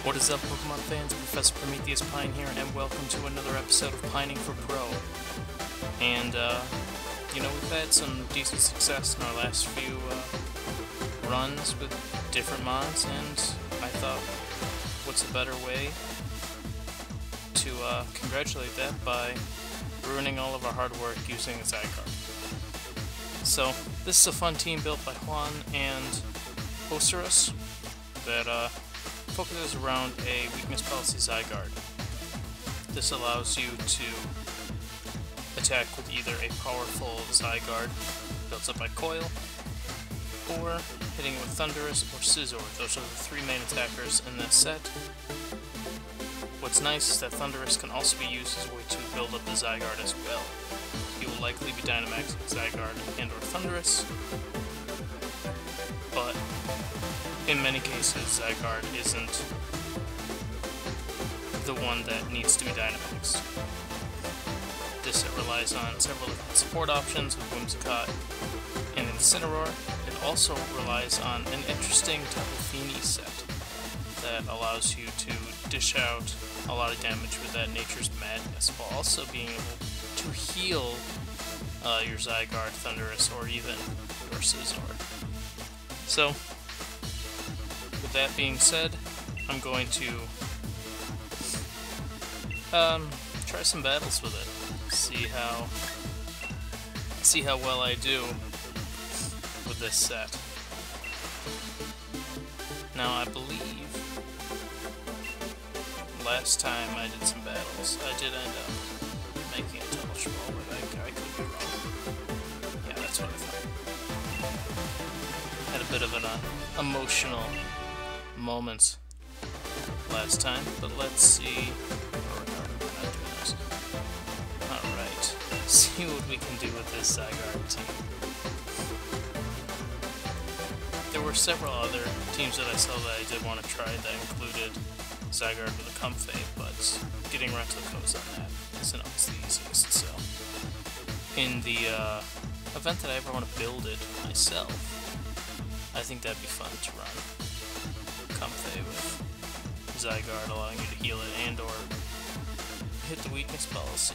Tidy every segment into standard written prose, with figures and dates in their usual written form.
What is up, Pokemon fans? Professor Prometheus Pine here, and welcome to another episode of Pining for Pro. And, we've had some decent success in our last few runs with different mods, and I thought, what's a better way to congratulate that by ruining all of our hard work using a Zygarde. So, this is a fun team built by Juan and Ocerus that focuses around a weakness policy Zygarde. This allows you to attack with either a powerful Zygarde built up by Coil, or hitting with Thundurus or Scizor. Those are the three main attackers in this set. What's nice is that Thundurus can also be used as a way to build up the Zygarde as well. He will likely be Dynamaxing Zygarde and or Thundurus, but in many cases, Zygarde isn't the one that needs to be Dynamaxed. This set relies on several different support options with Whimsicott and Incineroar. It also relies on an interesting Tapu Fini set that allows you to dish out a lot of damage with that Nature's Madness, while also being able to heal your Zygarde, Thundurus, or even your Scizor. So, with that being said, I'm going to try some battles with it. See how well I do with this set. Now, I believe last time I did some battles, I did end up making a Touch Ball, but I could be wrong. Yeah, that's what I thought. Had a bit of an emotional moments last time, but let's see. Alright, see what we can do with this Zygarde team. There were several other teams that I saw that I did want to try that included Zygarde with a Comfey, but getting replicas on that isn't always the easiest, so in the event that I ever want to build it myself, I think that'd be fun to run Comfey with Zygarde, allowing you to heal it and or hit the weakness policy.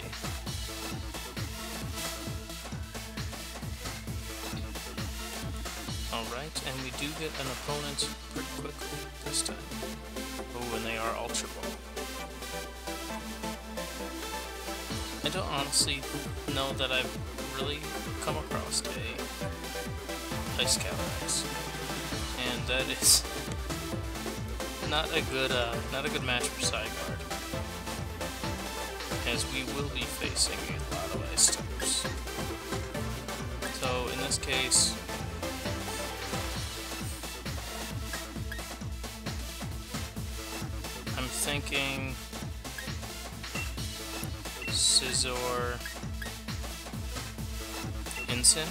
Alright, and we do get an opponent pretty quickly this time. Oh, and they are Ultra Ball. I don't honestly know that I've really come across a Ice Calyrex, and that is not a good match for Zygarde, as we will be facing a lot of Ice types. So in this case, I'm thinking Scizor, Incin,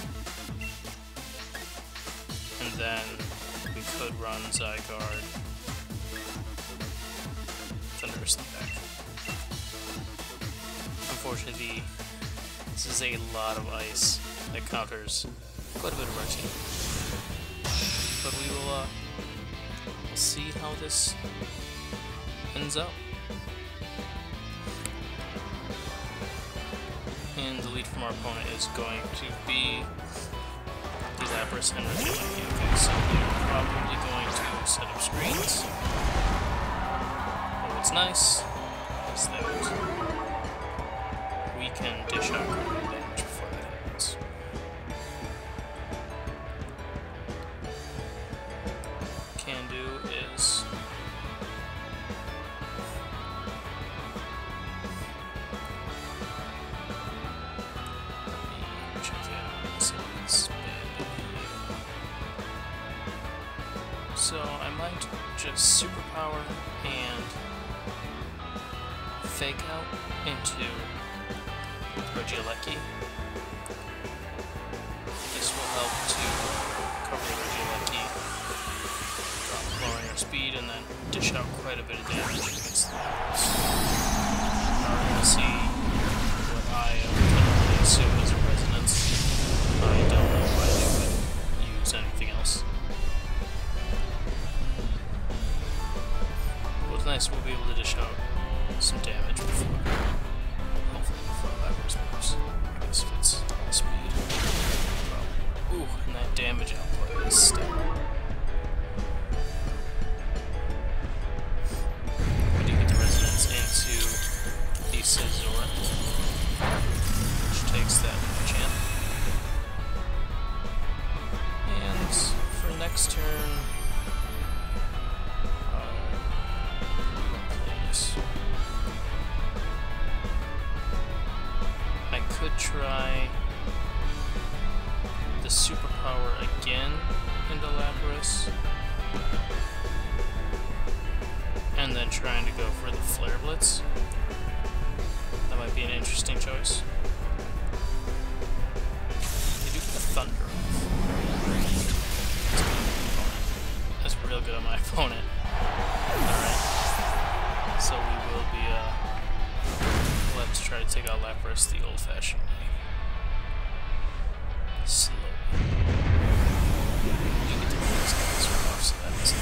and then we could run Zygarde, Thundurus in the back. Unfortunately, this is a lot of ice that counters quite a bit of our team. But we will we'll see how this ends up. And the lead from our opponent is going to be the Lapras and Regieleki. Okay, so they're probably going to set up screens. But what's nice is that we can dish out critical damage before that happens. Can do is so I might just superpower and fake out into Regieleki. This will help to cover Regieleki, lowering our speed, and then dish out quite a bit of damage against the Lapras. Now we're going to see what I can assume is a resonance. I don't know why they would use anything else. nice, we'll be able to dish out some damage before, hopefully before Lapras moves. I guess if it's speed. Probably. Ooh, and that damage output is stellar. We do get the resonance into the Zygarde, which takes that enchant. And for next turn, I could try the superpower again into Lapras, and then trying to go for the Flare Blitz. That might be an interesting choice. They do the Thunder. That's real good on my opponent. Alright. So we will be, we'll have to try to take out Lapras the old-fashioned way. Slowly. You get to move these guys off, so that is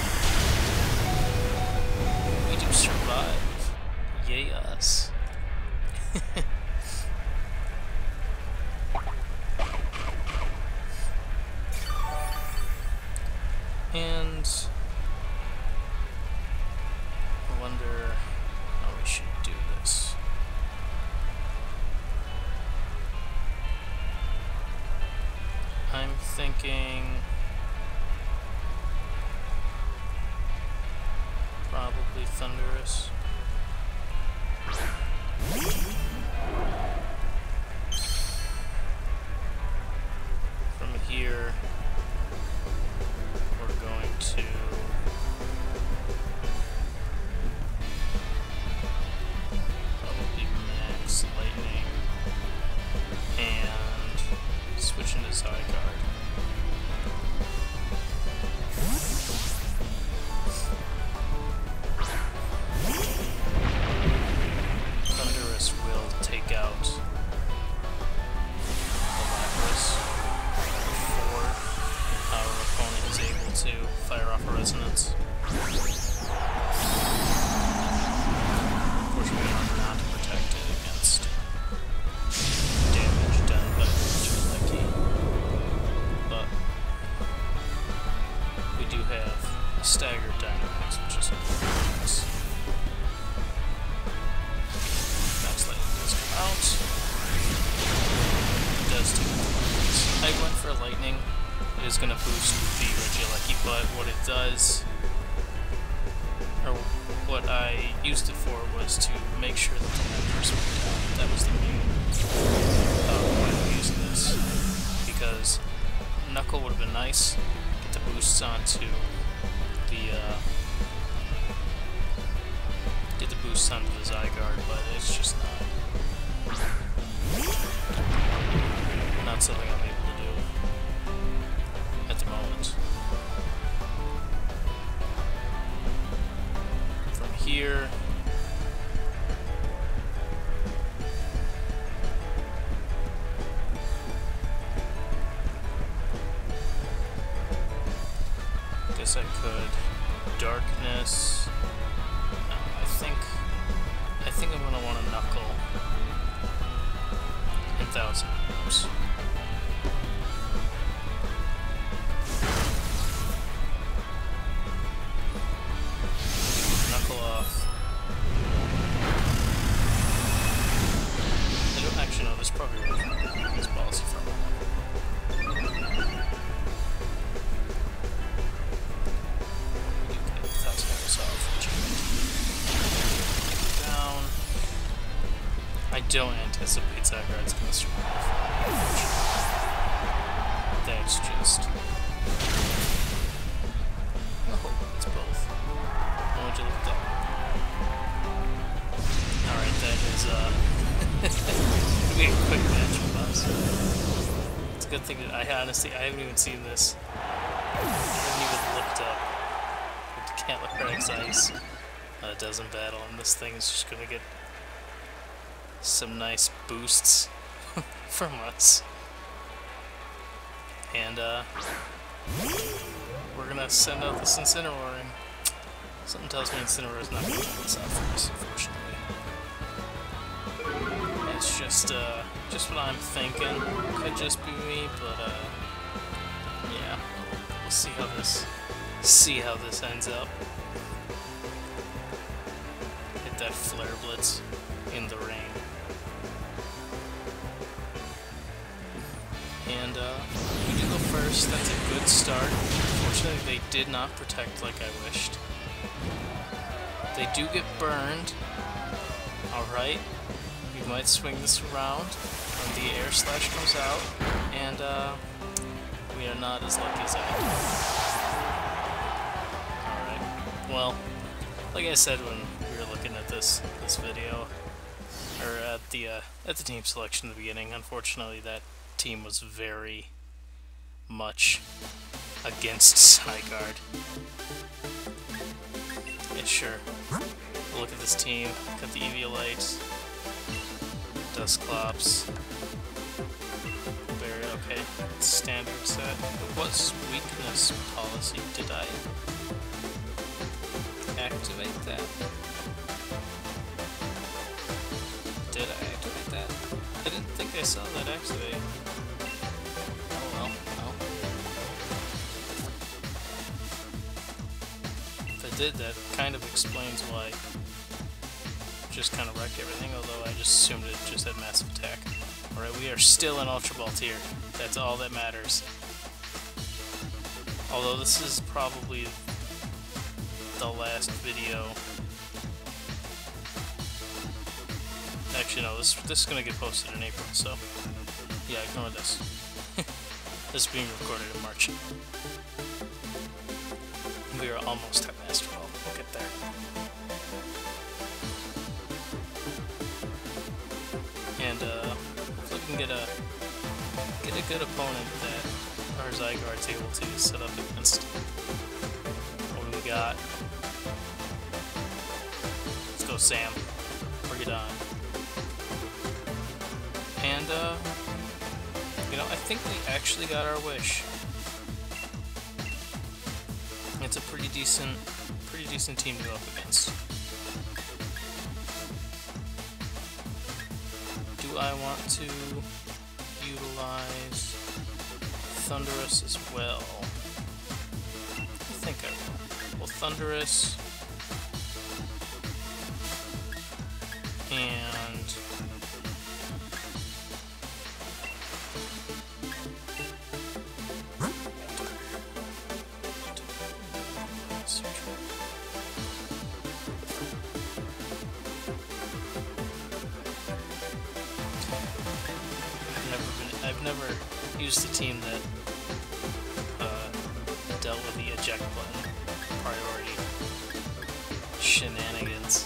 unfortunate. We do survive. Yay us. And I wonder how we should do this. I'm thinking probably Thunderous. From here, we're going to probably Max Lightning and switch into Zygarde. Thunderous will take out the Lapras before our opponent is able to fire off a Resonance. Unfortunately, we are not protected against damage done by Lucky, but we do have a staggered Dynamax, which is nice. Max Lightning does come out. It does take the Lightnings. I went for Lightning. It is going to boost the Regieleki, but what it does, or what I used it for, was to make sure that the members went down. That was the main point of using this, because Knuckle would have been nice, get the boosts onto the Zygarde, but it's just not something I'm able to do at the moment. From here, guess I could Darkness. No, I think I'm gonna want to Knuckle in 1,000 moves. Knuckle off. I don't actually know. This probably is policy for a moment. I don't anticipate Zygarde's going to survive. That's just... Oh, it's both. Why would you look at that? Alright, that is, it'll be a quick match with us. It's a good thing that I haven't even seen this. I haven't even looked up what the Calyrex Ice does in battle, and this thing is just going to get some nice boosts from us. And we're gonna send out this Incineroar and Something tells me Incineroar's not going to turn this out for us, unfortunately. It's just what I'm thinking. Could just be me, but yeah. We'll see how this ends up. Hit that Flare Blitz in the rain. And we do go first. That's a good start. Unfortunately, they did not protect like I wished. They do get burned. Alright. We might swing this around when the air slash comes out. And we are not as lucky as I am. Alright. Well, like I said when we were looking at this video, or at the team selection in the beginning, unfortunately that team was very much against Zygarde. Yeah, sure. Look at this team. Got the Eviolite, Dusclops, Barrier. Okay, standard set. What's weakness policy? Did I activate that? Did I activate that? I didn't think I saw that activate. Oh well, well. If I did, that kind of explains why it just kind of wrecked everything, although I just assumed it just had massive attack. Alright, we are still in Ultra Ball tier. That's all that matters. Although this is probably the last video. Actually, no, this is going to get posted in April, so yeah, ignore this. This is being recorded in March. We are almost at Master Ball. We'll get there. And hopefully we can get a good opponent that our Zygarde's able to set up against. What do we got? Let's go, Sam. Bring it on. And, you know, I think we actually got our wish. It's a pretty decent team to go up against. Do I want to utilize Thundurus as well? I think I will. Well, Thundurus and I've never used a team that dealt with the eject button priority shenanigans.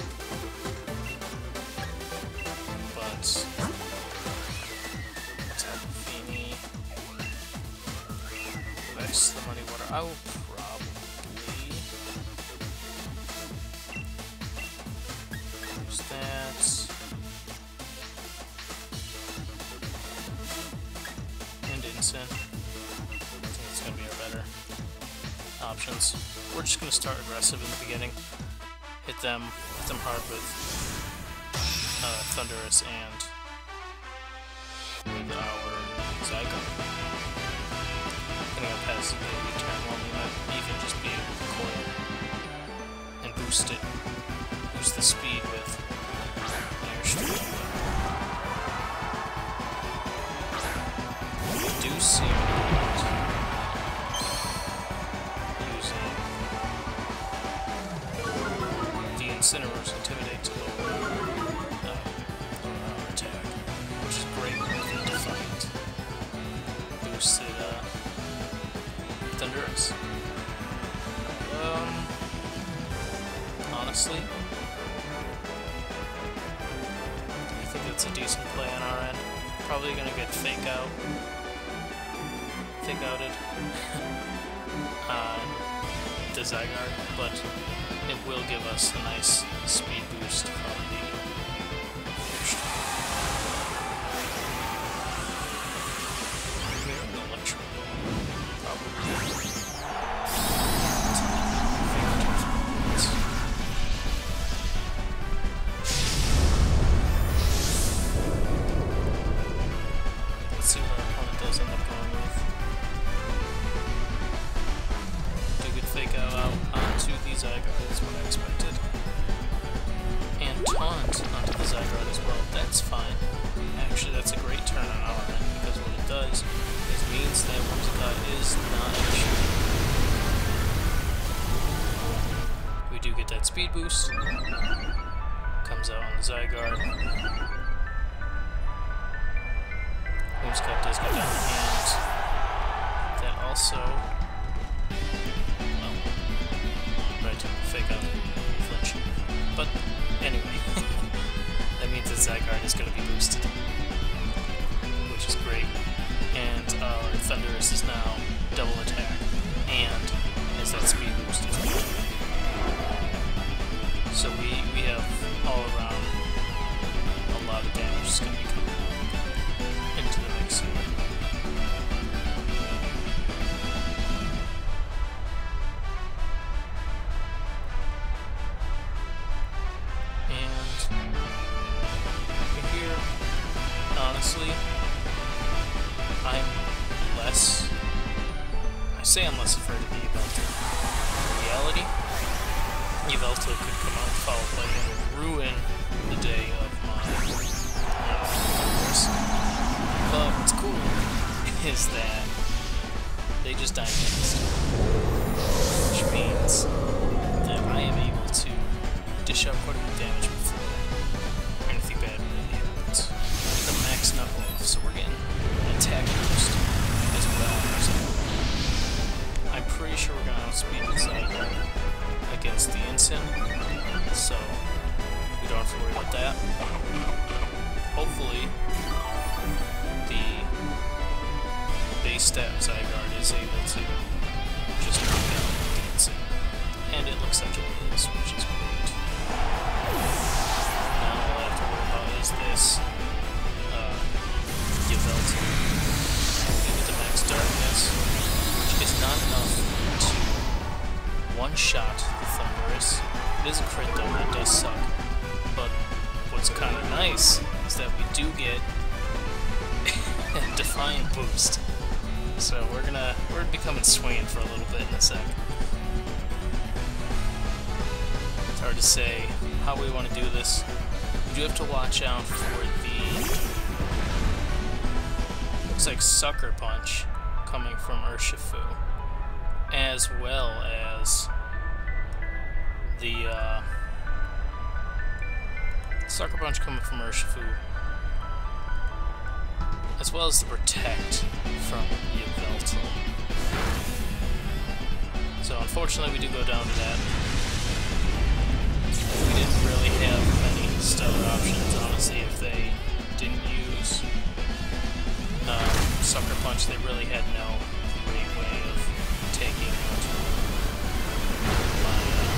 But Tapu Fini, Vex the Muddy Water. I will probably use that. I think it's going to be our better options. We're just going to start aggressive in the beginning. Hit them hard with Thundurus and with our Zygarde. Depending on passive ability turn one, we might even just be able to coil and boost the speed with Airstream. Do see using the Incineroar's Intimidate to lower our attack, which is great with Defiant. Boosted Thundurus. Honestly, I think that's a decent play on our end. Probably gonna get Fake outed the Zygarde, but it will give us a nice speed boost from the Electro. Probably. Zygarde as well. That's fine. Actually, that's a great turn on our end, because what it does is means that Whimsicott is not an issue. We do get that speed boost. Comes out on the Zygarde. Whimsicott does go down the hand. That also... well, right, fake out, flinch. But anyway, that means that Zygarde is going to be boosted, which is great. And our Thundurus is now double attack, and has that speed boost as well. So we have all around a lot of damage is going to be coming into the mix here. Here, honestly, I'm less afraid of the Yveltal. In reality, Yveltal could come out and foul play and ruin the day of my Thundurus. But what's cool is that they just die next, which means that I am able to dish out quite a bit of damage before anything bad really happens. The max knuckle off, so we're getting an attack boost as well. I'm pretty sure we're gonna outspeed the Zygarde against the Ensign, so we don't have to worry about that. Hopefully, the base stat Zygarde is able to just knock out the Ensign, and it looks like it is, which is great. Now all I have to worry about is this Yveltal. We get the max darkness, which is not enough to one-shot the Thundurus. It is a crit though, that does suck. But what's kind of nice is that we do get a Defiant boost. So we're gonna be coming swinging for a little bit in a sec. It's hard to say how we want to do this. We do have to watch out for the, looks like Sucker Punch coming from Urshifu, as well as the Sucker Punch coming from Urshifu, as well as the Protect from Yveltal. So unfortunately we do go down to that. We didn't really have many stellar options, honestly. If they didn't use Sucker Punch, they really had no great way of taking out my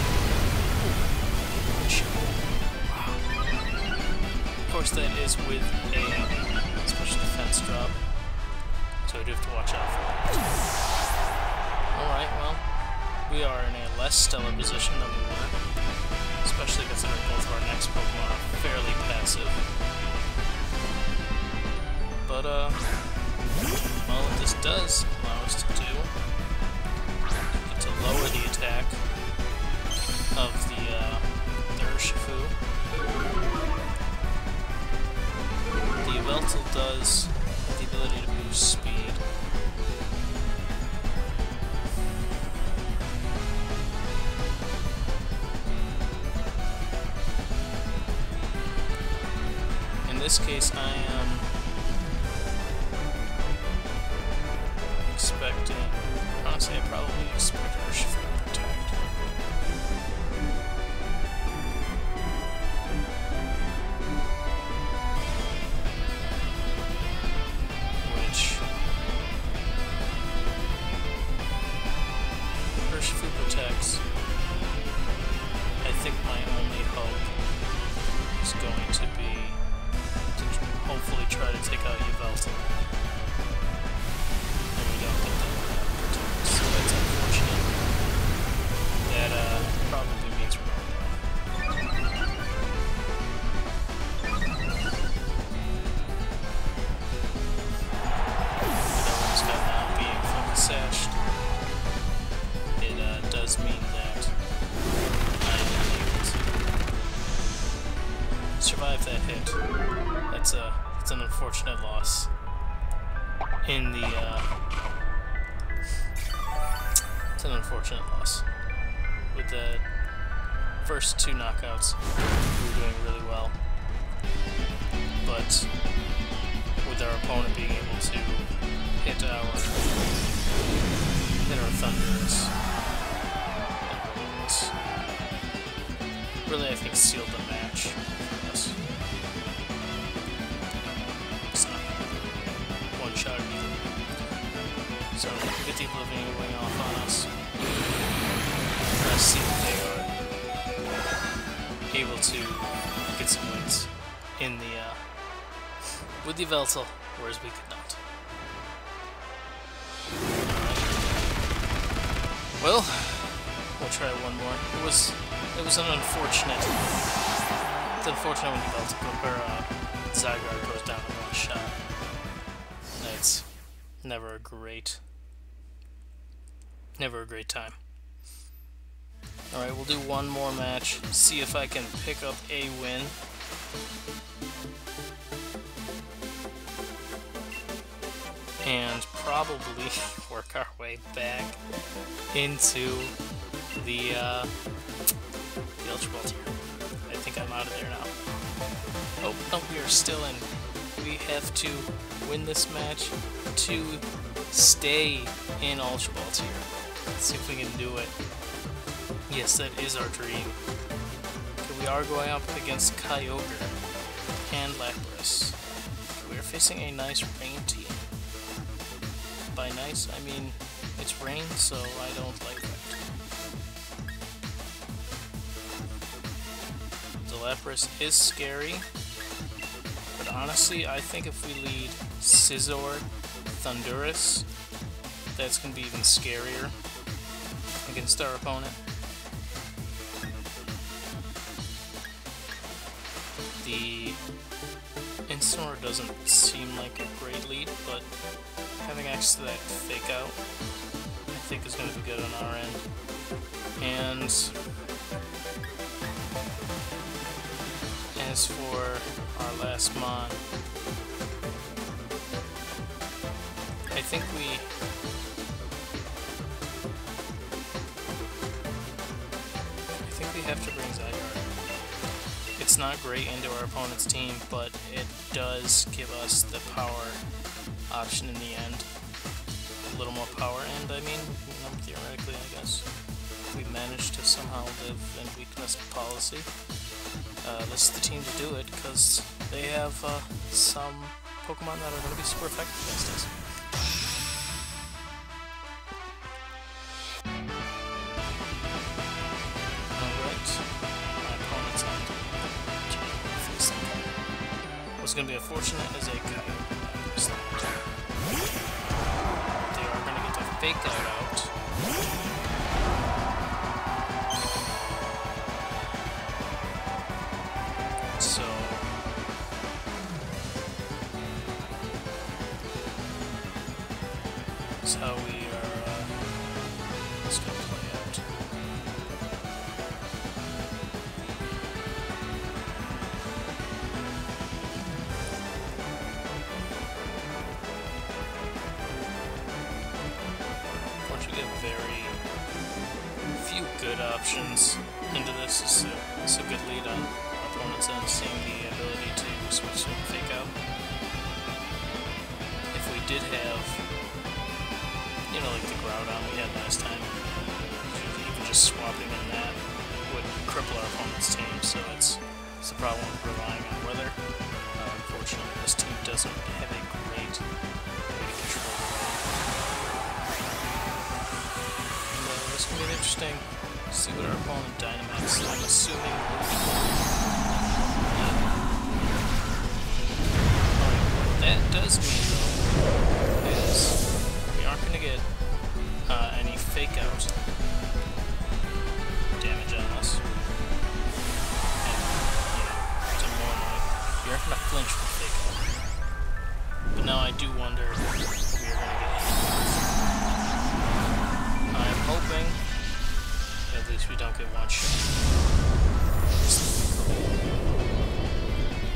wow. Of course that is with a special defense drop, so I do have to watch out for that. Alright, well, we are in a less stellar position than we were, especially considering both of our next Pokemon are fairly passive. But, well, what this does allow us to do is to lower the attack of the Urshifu. The Yveltal does have the ability to boost speed. In this case, I am expecting, honestly, I probably expect Urshifu to protect. Which Urshifu protects. I think my only hope is going to be to hopefully try to take out Yveltal. And we don't get that protect, so that's unfortunate. That probably means we're going down. With our now being fully sashed, it does mean that I am able to survive survive that hit. That's an unfortunate loss. In the it's an unfortunate loss. With the first 2 knockouts, we were doing really well. But with our opponent being able to hit our Thunderous, really, I think, sealed the match for us. It's not one-shot either. So we get the Oblivion Wing off on us. Let's see if they are able to get some wins in the with the Veltal, whereas we could not. Well, we'll try one more. It was an unfortunate. It's unfortunate when the Veltal or Zygarde goes down in one shot. It's never a great time. Alright, we'll do one more match, see if I can pick up a win. And probably work our way back into the Ultra Ball tier. I think I'm out of there now. Oh, no, we are still in. We have to win this match to stay in Ultra Ball tier. Let's see if we can do it. Yes, that is our dream. Okay, we are going up against Kyogre and Lapras. We are facing a nice rain team. By nice, I mean it's rain, so I don't like that. The Lapras is scary, but honestly, I think if we lead Scizor, Thundurus, that's going to be even scarier against our opponent. The Incineroar doesn't seem like a great lead, but having access to that fake out, I think, is going to be good on our end. And as for our last Mon, I think we have to bring Zygarde. It's not great into our opponent's team, but it does give us the power option in the end. A little more power, and I mean, theoretically, I guess, we managed to somehow live in weakness policy. This is the team to do it, because they have some Pokemon that are going to be super effective against us. What's going to be unfortunate is a Kyogre. They are going to get the fake out. So that's how we are it's going to play out. Very few good options into this. It's a good lead on our opponent's end, seeing the ability to switch to a fake out. If we did have, like the Groudon we had last time, even just swapping in that would cripple our opponent's team, so it's the problem with relying on weather. Unfortunately, this team doesn't have a great way to control the weather. It's going to be interesting to see what our opponent Dynamax, I'm assuming, what that does mean, though, is we aren't going to get any fake out damage on us. And, to more annoying, we aren't going to flinch from fake out. But now I do wonder if we are going to get I'm hoping at least we don't get one shot.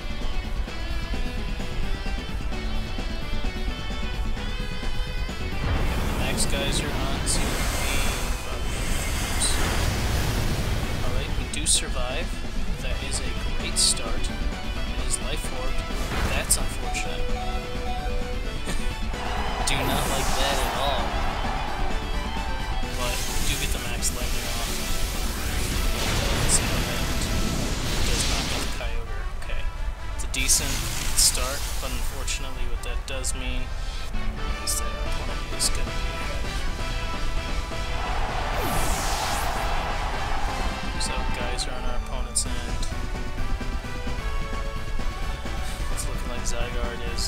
do survive. That is a great start. It is life orbed. That's unfortunate. Do not like that at all. But do get the max lightning off. Let's see what happened. Does knock out the Kyogre. Okay. It's a decent start, but unfortunately what that does mean is that our opponent is going to be ahead. So guys are on our opponent's end. It's looking like Zygarde is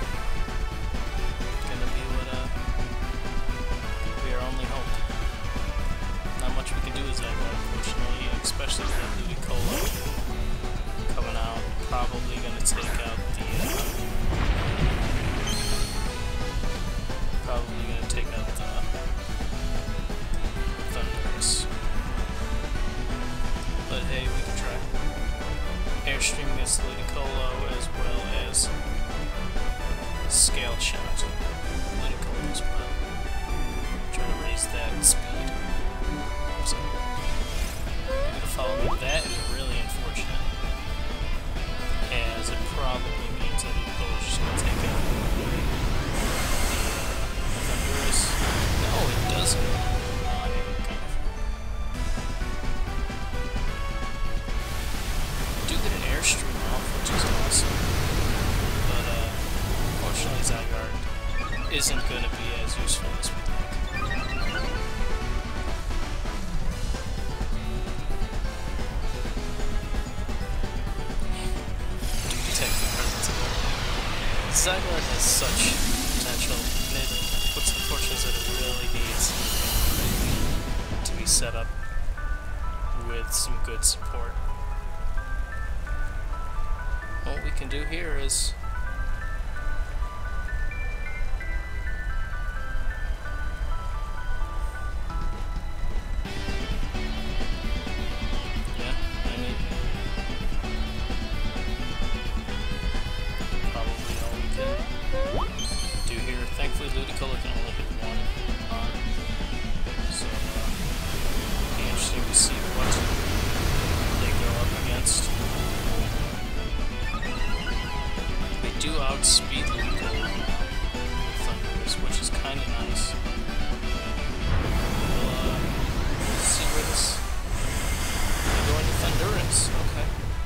gonna be what we are only hope. Not much we can do with Zygarde, unfortunately, especially with that Ludicolo coming out. Probably gonna take out the Thunderous. But hey, we can try. Airstream against Ludicolo as well as Scale Shot. Ludicolo as well. Trying to raise that speed. So, you're gonna follow me. That is really unfortunate, as it probably means that Ludicolo is just gonna take out the Thunderous. No, it doesn't. Airstream off, which is awesome, but unfortunately Zygarde isn't going to be as useful as we'd like. Detect the presence of it. Zygarde has such potential, and what's unfortunate is that it really needs to be set up with some good support. What we can do here is probably all we can do here. Thankfully Ludicolo can only hit one on, so it'll be interesting to see what they go up against. Do outspeed Ludicolo with Thunderous, which is kind of nice. We'll see where this will go into Thunderous. Okay.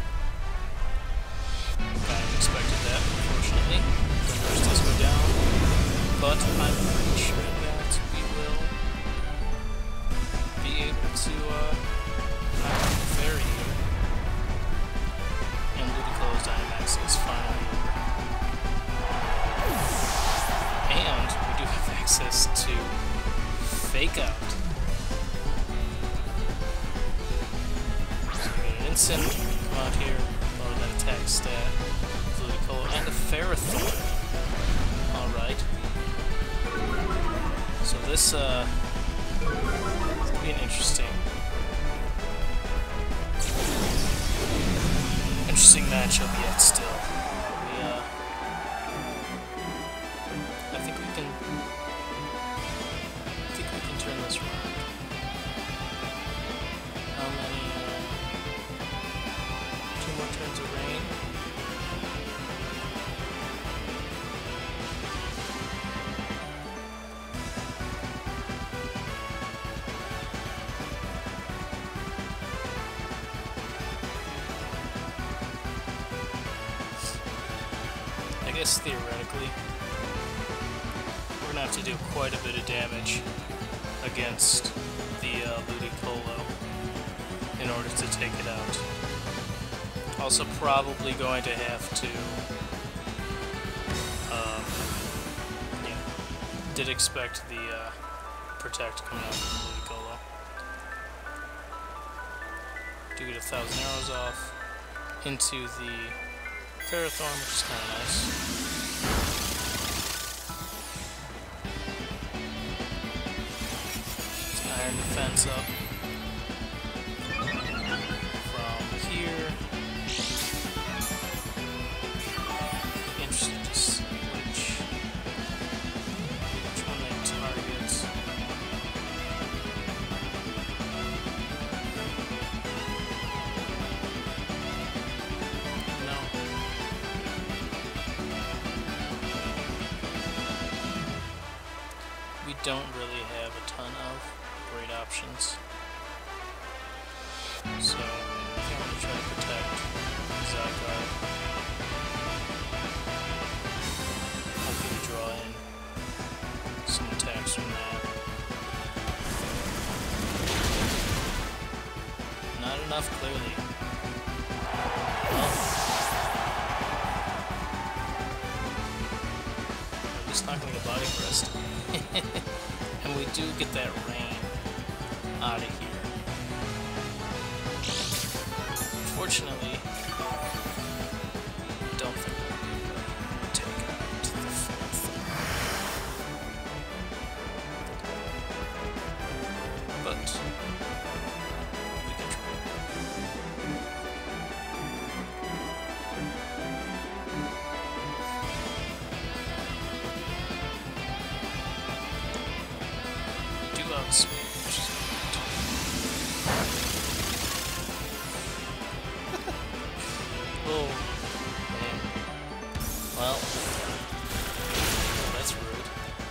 Kind of expected that, unfortunately. Thunderous does go down, but I'm pretty sure that we will be able to knock out the Fairy here. And Ludicolo's Dynamax is finally over. And we do have access to Fake Out. So we get an instant, come out here, lower that attack stat, Ludicolo, and a Ferrothorn. Alright. So this, will be an interesting matchup yet still. I think we can turn this around. How many, 2 more turns of rain? I guess theoretically, we're gonna have to do quite a bit of damage against the Ludicolo in order to take it out. Also, probably going to have to, did expect the Protect coming out from Ludicolo. Do get 1,000 arrows off into the Ferrothorn, which is kind of nice. Iron Defense up from here. Interesting to see which one they target. don't really have a ton of great options. So I think I'm going to try to protect Zygarde. Hopefully draw in some attacks from that. Not enough, clearly. Well, I'm just not going to get body pressed. And we do get that rain out of here. Unfortunately, I don't think we'll be able to take it to the fourth. But we can try. Do outspeed, which is oh, man. Well, that's rude.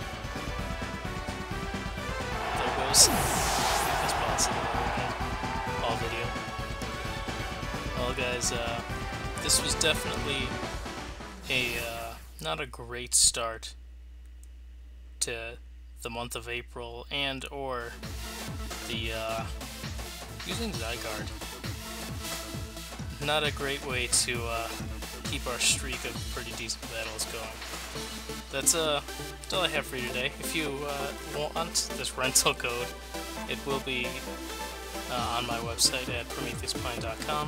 There goes. That's possible. All video. Well, guys, this was definitely a, not a great start to the month of April and or the, using Zygarde. Not a great way to keep our streak of pretty decent battles going. That's all I have for you today. If you want this rental code, it will be on my website at PrometheusPine.com,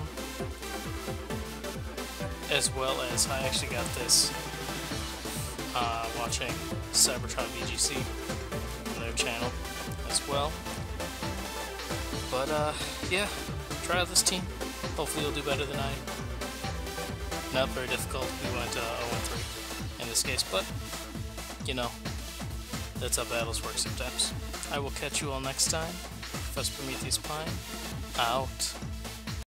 as well as I actually got this watching Cybertron VGC on their channel as well. But yeah, try out this team. Hopefully you'll do better than I. Not very difficult. We went 0-3 in this case, but you know, that's how battles work sometimes. I will catch you all next time. Professor Prometheus Pine, out.